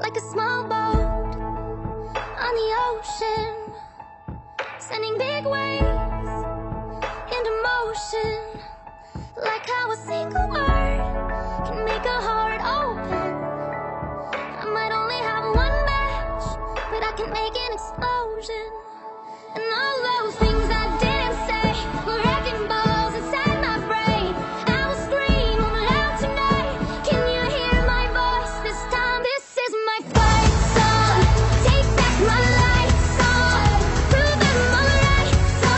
like a small boat on the ocean, sending big waves into motion, like how a single word can make a heart open. I might only have one match, but I can make an explosion. And all those things I didn't say were wrecking balls inside my brain. I will scream loud tonight. Can you hear my voice this time? This is my fight song. Take back my life song. Prove I'm alright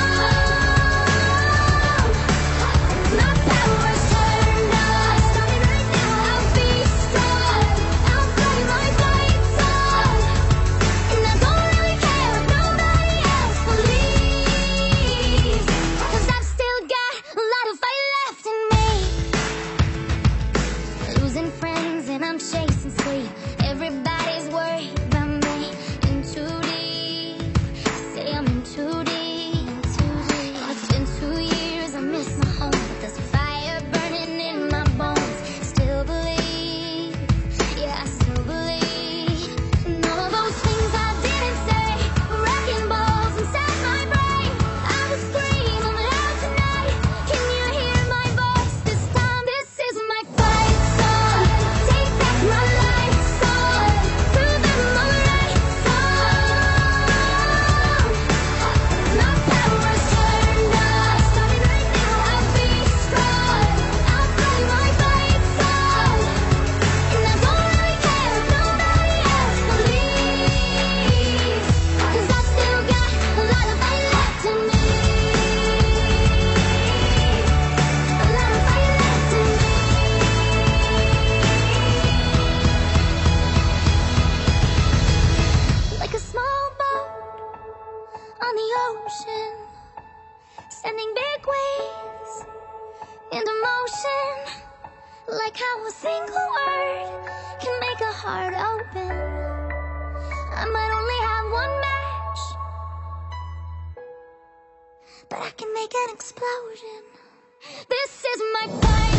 song. My power's turned on. Starting right now. I'll be strong. I'll play my fight song. And I don't really care if nobody else believes, 'cause I've still got a lot of fight left in me. Losing friends and I'm chasing sleep. Everybody's worried about me. In too deep. Say I'm in too deep. Oh, it's been 2 years, I miss my home, but there's a fire burning in my bones. Still believe, yeah, I still believe. And all of those things I didn't say were wrecking balls inside my brain. I will scream loud tonight. Can you hear my voice this time? This is my fight song. Take back my life song. Prove I'm alright song. My power's turned on. Starting right now. I'll be strong. I'll play my fight song. And I don't really care if nobody else believes, 'cause I still got a lot of fight left in me. A lot of fight left in me. Like a small boat on the ocean, sending big waves into motion, like how a single word can make a heart open. I might only have one match, but I can make an explosion. This is my fight.